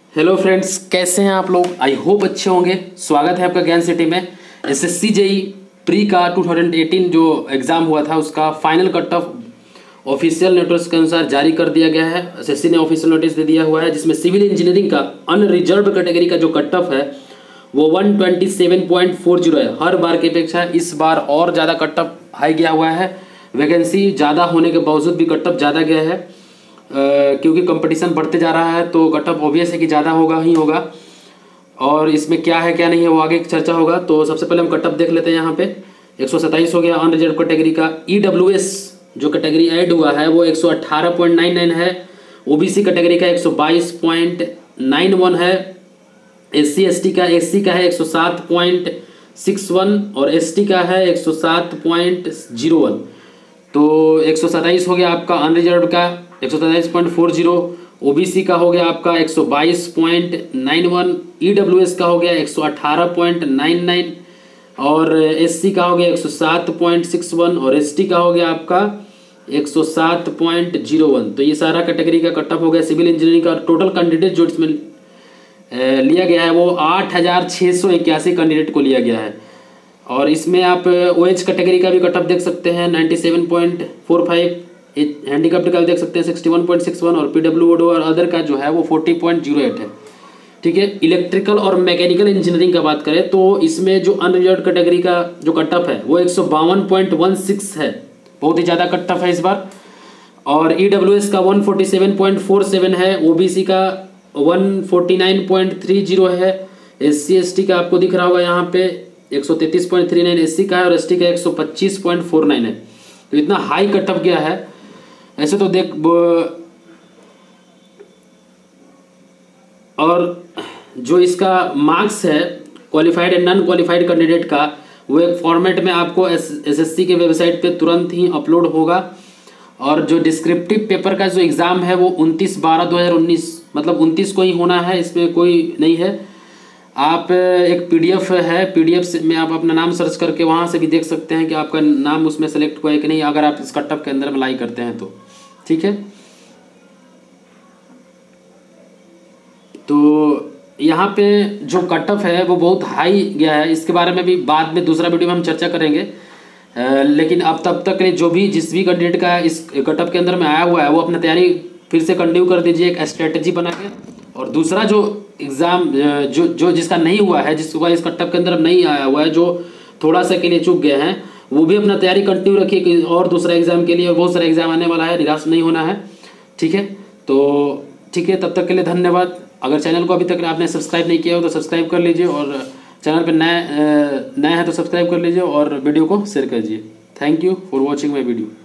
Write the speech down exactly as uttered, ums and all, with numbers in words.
Hello friends, कैसे हैं आप लोग। आई होप अच्छे होंगे। स्वागत है आपका ज्ञान सिटी में। एसएससी जेई प्री का दो हज़ार अठारह जो एग्ज़ाम हुआ था उसका final cut off official notice के अनुसार जारी कर दिया गया है। एसएससी ने ऑफिशियल नोटिस दे दिया हुआ है, जिसमें सिविल इंजीनियरिंग का अनरिजर्व कैटेगरी का जो कट ऑफ है वो एक सौ सत्ताईस पॉइंट चार शून्य है। हर बार की अपेक्षा इस बार और ज़्यादा कट ऑफ हाई गया हुआ है। वैकेंसी ज़्यादा होने के बावजूद भी कट ऑफ ज़्यादा गया है। Uh, क्योंकि कंपटीशन बढ़ते जा रहा है तो कट ऑफ ऑब्वियस है कि ज़्यादा होगा ही होगा। और इसमें क्या है क्या नहीं है वो आगे चर्चा होगा। तो सबसे पहले हम कट ऑफ देख लेते हैं। यहाँ पे एक सौ सत्ताईस हो गया अनरिजर्व कैटेगरी का। ईडब्ल्यूएस जो कैटेगरी ऐड हुआ है वो एक सौ अठारह पॉइंट नाइन नाइन है। ओबीसी कैटेगरी का एक सौ बाईस पॉइंट नाइन वन है। एससी एसटी का एससी का है एक सौ सात पॉइंट सिक्स वन और एसटी का है एक सौ सात पॉइंट ज़ीरो वन। तो एक सौ सत्ताईस हो गया आपका अनरिजर्व का एक सौ सत्ताईस पॉइंट फोर ज़ीरो। ओबीसी का हो गया आपका एक सौ बाईस पॉइंट नाइन वन। ईडब्ल्यूएस का हो गया एक सौ अठारह पॉइंट नाइन नाइन और एससी का हो गया एक सौ सात पॉइंट सिक्स वन और एसटी का हो गया आपका एक सौ सात पॉइंट ज़ीरो वन। तो ये सारा कैटेगरी का कट ऑफ हो गया। सिविल इंजीनियरिंग का टोटल कैंडिडेट जो इसमें लिया गया है वो आठ हज़ार छः सौ इक्यासी कैंडिडेट को लिया गया है। और इसमें आप ओएच कैटेगरी का भी कट ऑफ देख सकते हैं ninety seven point four five. Handicapped का भी देख सकते हैं sixty one point six one और पीडब्ल्यूओ और अदर का जो है वो फोर्टी पॉइंट ज़ीरो एट है। ठीक है। इलेक्ट्रिकल और मैकेनिकल इंजीनियरिंग का बात करें तो इसमें जो अनरिजर्व कैटेगरी का जो कट ऑफ है वो एक सौ बावन पॉइंट वन सिक्स है। बहुत ही ज़्यादा कट ऑफ है इस बार। और ईडब्ल्यूएस का one forty seven point four seven है। ओबीसी का one forty nine point three zero है। एससी एसटी का आपको दिख रहा होगा यहाँ पे एक सौ तैंतीस पॉइंट थ्री नाइन एससी का है और एसटी का एक सौ पच्चीस पॉइंट फोर नाइन है। तो इतना हाई कट ऑफ गया है। ऐसे तो देख और जो इसका मार्क्स है qualified and non qualified candidate का वो एक फॉर्मेट में आपको एसएससी के वेबसाइट पे तुरंत ही अपलोड होगा। और जो डिस्क्रिप्टिव पेपर का जो एग्ज़ाम है वो उनतीस बारह दो हज़ार उन्नीस मतलब उनतीस को ही होना है। इसमें कोई नहीं है। आप एक पीडीएफ है, पीडीएफ में आप अपना नाम सर्च करके वहाँ से भी देख सकते हैं कि आपका नाम उसमें सेलेक्ट हुआ है कि नहीं, अगर आप इस कट ऑफ के अंदर अप्लाई करते हैं तो। ठीक है। तो यहाँ पे जो कट ऑफ है वो बहुत हाई गया है। इसके बारे में भी बाद में दूसरा वीडियो में हम चर्चा करेंगे। आ, लेकिन अब तब तक के जो भी जिस भी कैंडिडेट का इस कट ऑफ के अंदर में आया हुआ है वो अपना तैयारी फिर से कंटिन्यू कर दीजिए एक स्ट्रेटजी बना के। और दूसरा जो एग्ज़ाम जो जो जिसका नहीं हुआ है, जिसका इस कट ऑफ के अंदर नहीं आया हुआ है, जो थोड़ा सा के लिए चूक गए हैं, वो भी अपना तैयारी कंटिन्यू रखिए कि और दूसरा एग्ज़ाम के लिए और बहुत सारा एग्ज़ाम आने वाला है, निराश नहीं होना है। ठीक है। तो ठीक है, तब तक के लिए धन्यवाद। अगर चैनल को अभी तक आपने सब्सक्राइब नहीं किया हो तो सब्सक्राइब कर लीजिए और चैनल पर नए नए हैं तो सब्सक्राइब कर लीजिए और वीडियो को शेयर कीजिए। Thank you for watching my video.